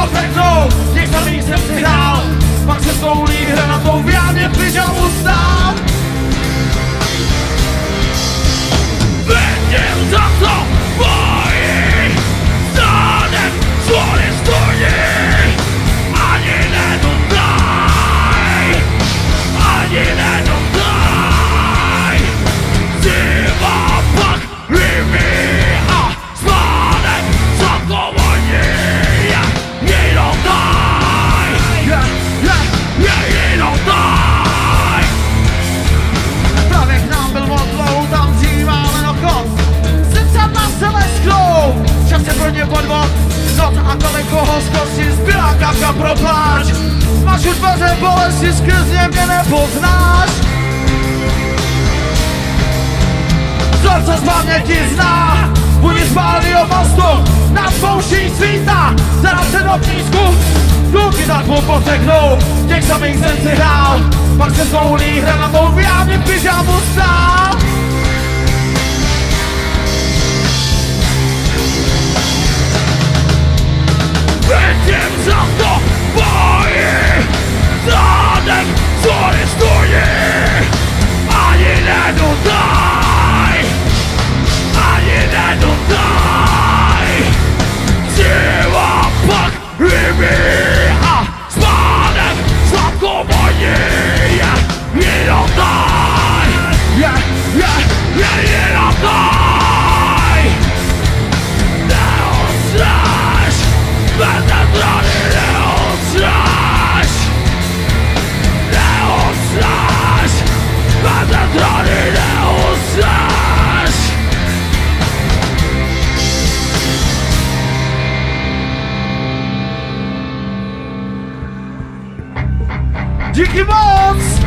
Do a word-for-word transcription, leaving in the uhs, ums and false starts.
popeknou, těch samých jsem si hrál, pak se stoulí hranatou v jámě pyžamu stál. Vidím za to bojí, stádem svoje stojí, ani nedodaj, ani nedodaj. Zima pak rybí a spádem za to voní, jenom daj, jenom daj. Právě k nám byl modlou, tam dříváme na kos, zrcadla se lesknou, čas je pro ně podvod, noc a toliko hoskosti, zbylá kapka pro pláč, smažu dveře bolesti, skrz ně mě nepoznáš. Vzor, co z paměti zná, vůni spálného mostu, nad pouští svítá, zaraz se do písku, důlky za tvou poteknou, těch samých jsem si hrál, pak se zvoulí hranatou v jámě pyžamu stál. Vidím za to bojí, zádem svoje stojí, ani nedodaj, ani nedodaj. Zima pak rybí a spádem sladko voní, jenom daj, jenom daj. Neodsráš, bez strany neodsráš, neodsráš, bez strany neodsráš. Díky moc!